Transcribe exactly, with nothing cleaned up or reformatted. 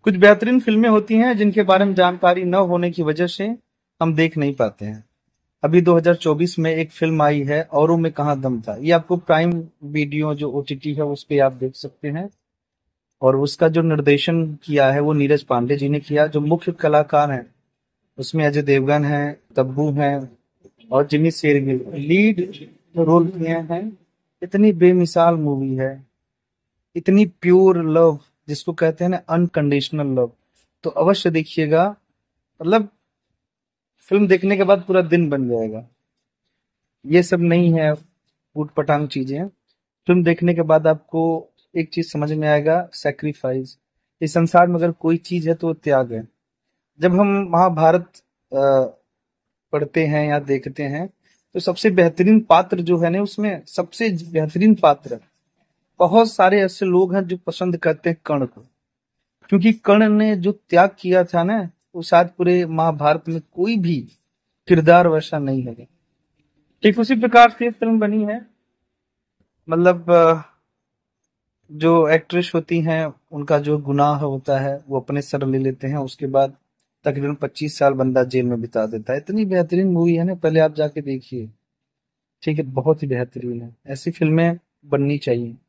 कुछ बेहतरीन फिल्में होती हैं जिनके बारे में जानकारी न होने की वजह से हम देख नहीं पाते हैं। अभी दो हज़ार चौबीस में एक फिल्म आई है औरों में कहाँ दम था, ये आपको प्राइम वीडियो जो ओटीटी है उस पे आप देख सकते हैं। और उसका जो निर्देशन किया है वो नीरज पांडे जी ने किया। जो मुख्य कलाकार हैं उसमें अजय देवगन है, तब्बू हैं और जिमी शेरगिल लीड रोल किए हैं। इतनी बेमिसाल मूवी है, इतनी प्योर लव जिसको कहते हैं ना अनकंडीशनल लव। तो अवश्य देखिएगा। मतलब फिल्म देखने के बाद पूरा दिन बन जाएगा। ये सब नहीं है ऊट पटांग चीजें। फिल्म देखने के बाद आपको एक चीज समझ में आएगा, सैक्रिफाइस। इस संसार में अगर कोई चीज है तो वो त्याग है। जब हम महाभारत अ, पढ़ते हैं या देखते हैं तो सबसे बेहतरीन पात्र जो है ना उसमें सबसे बेहतरीन पात्र, बहुत सारे ऐसे लोग हैं जो पसंद करते हैं कर्ण को। क्योंकि कर्ण ने जो त्याग किया था ना, वो शायद पूरे महाभारत में कोई भी किरदार वैसा नहीं है। ठीक उसी प्रकार से फिल्म बनी है। मतलब अ, जो एक्ट्रेस होती हैं उनका जो गुनाह होता है वो अपने सर ले लेते हैं, उसके बाद तकरीबन पच्चीस साल बंदा जेल में बिता देता है। इतनी बेहतरीन मूवी है ना, पहले आप जाके देखिए। ठीक है, बहुत ही बेहतरीन है। ऐसी फिल्में बननी चाहिए।